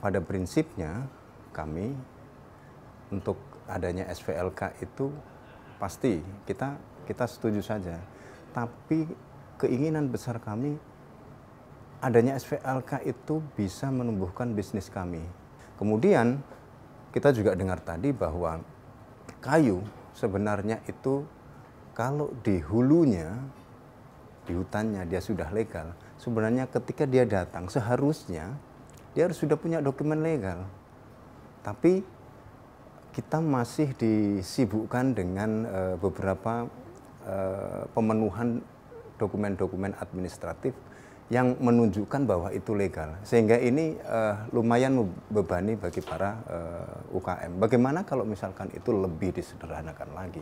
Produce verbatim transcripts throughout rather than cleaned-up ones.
pada prinsipnya kami untuk adanya S V L K itu pasti kita kita setuju saja. Tapi keinginan besar kami adanya S V L K itu bisa menumbuhkan bisnis kami. Kemudian kita juga dengar tadi bahwa kayu sebenarnya itu kalau di hulunya, di hutannya dia sudah legal, sebenarnya ketika dia datang seharusnya dia harus sudah punya dokumen legal. Tapi kita masih disibukkan dengan uh, beberapa uh, pemenuhan dokumen-dokumen administratif yang menunjukkan bahwa itu legal. Sehingga ini uh, lumayan membebani bagi para uh, U K M. Bagaimana kalau misalkan itu lebih disederhanakan lagi?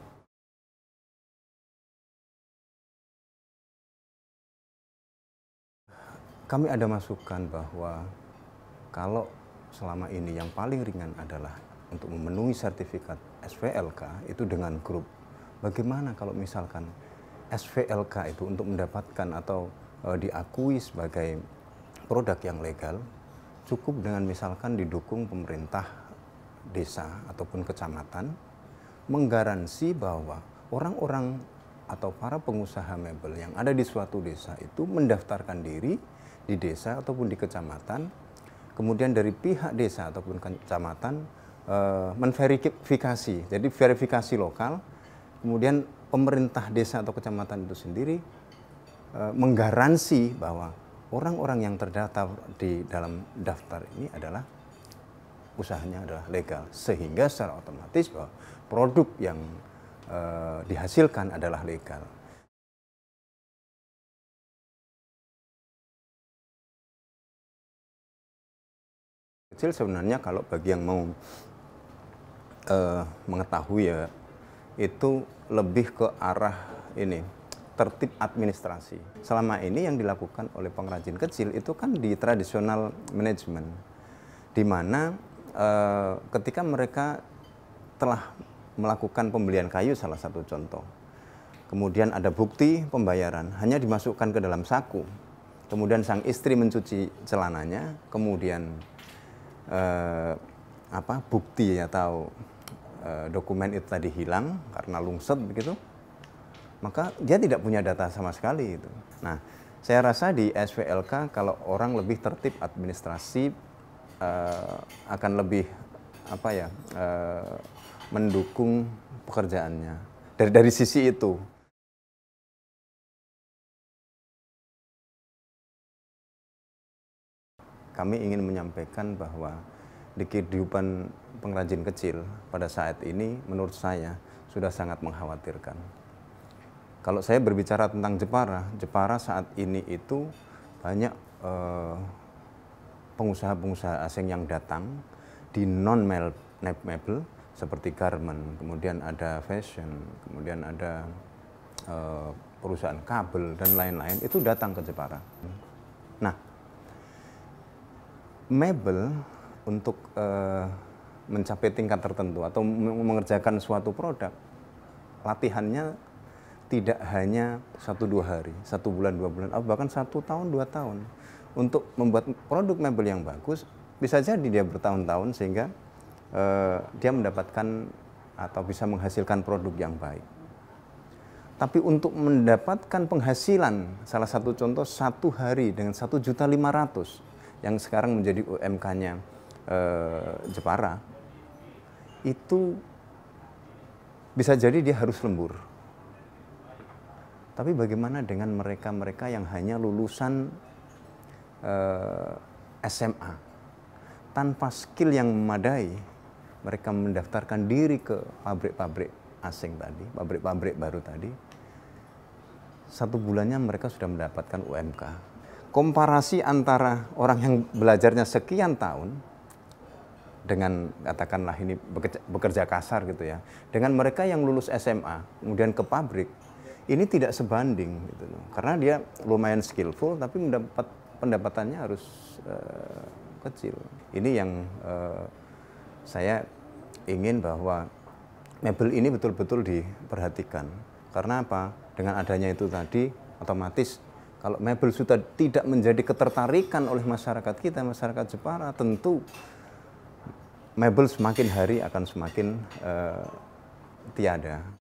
Kami ada masukan bahwa kalau selama ini yang paling ringan adalah untuk memenuhi sertifikat S V L K itu dengan grup. Bagaimana kalau misalkan S V L K itu untuk mendapatkan atau e, diakui sebagai produk yang legal, cukup dengan misalkan didukung pemerintah desa ataupun kecamatan, menggaransi bahwa orang-orang atau para pengusaha mebel yang ada di suatu desa itu mendaftarkan diri di desa ataupun di kecamatan, kemudian dari pihak desa ataupun kecamatan e, menverifikasi, jadi verifikasi lokal, kemudian pemerintah desa atau kecamatan itu sendiri e, menggaransi bahwa orang-orang yang terdaftar di dalam daftar ini adalah usahanya adalah legal, sehingga secara otomatis bahwa produk yang e, dihasilkan adalah legal. Kecil sebenarnya kalau bagi yang mau uh, mengetahui ya, itu lebih ke arah ini, tertib administrasi. Selama ini yang dilakukan oleh pengrajin kecil itu kan di tradisional management, di mana uh, ketika mereka telah melakukan pembelian kayu salah satu contoh, kemudian ada bukti pembayaran, hanya dimasukkan ke dalam saku, kemudian sang istri mencuci celananya, kemudian Eh, apa bukti atau eh, dokumen itu tadi hilang karena lungset begitu, maka dia tidak punya data sama sekali itu. Nah, saya rasa di S V L K kalau orang lebih tertib administrasi eh, akan lebih apa ya eh, mendukung pekerjaannya dari dari sisi itu. Kami ingin menyampaikan bahwa di kehidupan pengrajin kecil pada saat ini menurut saya sudah sangat mengkhawatirkan. Kalau saya berbicara tentang Jepara, Jepara saat ini itu banyak pengusaha-pengusaha asing yang datang di non-mebel seperti garment, kemudian ada fashion, kemudian ada uh, perusahaan kabel dan lain-lain, itu datang ke Jepara. Nah, mebel untuk uh, mencapai tingkat tertentu atau mengerjakan suatu produk, latihannya tidak hanya satu dua hari, satu bulan dua bulan, atau bahkan satu tahun dua tahun. Untuk membuat produk mebel yang bagus, bisa jadi dia bertahun-tahun sehingga uh, dia mendapatkan atau bisa menghasilkan produk yang baik. Tapi untuk mendapatkan penghasilan, salah satu contoh satu hari dengan satu juta lima ratus yang sekarang menjadi U M K-nya eh, Jepara, itu bisa jadi dia harus lembur. Tapi bagaimana dengan mereka-mereka yang hanya lulusan eh, S M A, tanpa skill yang memadai, mereka mendaftarkan diri ke pabrik-pabrik asing tadi, pabrik-pabrik baru tadi, satu bulannya mereka sudah mendapatkan U M K. Komparasi antara orang yang belajarnya sekian tahun dengan katakanlah ini bekerja, bekerja kasar gitu ya, dengan mereka yang lulus S M A kemudian ke pabrik, ini tidak sebanding gitu loh. Karena dia lumayan skillful tapi mendapat pendapatannya harus uh, kecil. Ini yang uh, saya ingin bahwa mebel ini betul-betul diperhatikan. Karena apa? Dengan adanya itu tadi otomatis Kalau mebel sudah tidak menjadi ketertarikan oleh masyarakat kita, masyarakat Jepara, tentu mebel semakin hari akan semakin uh, tiada.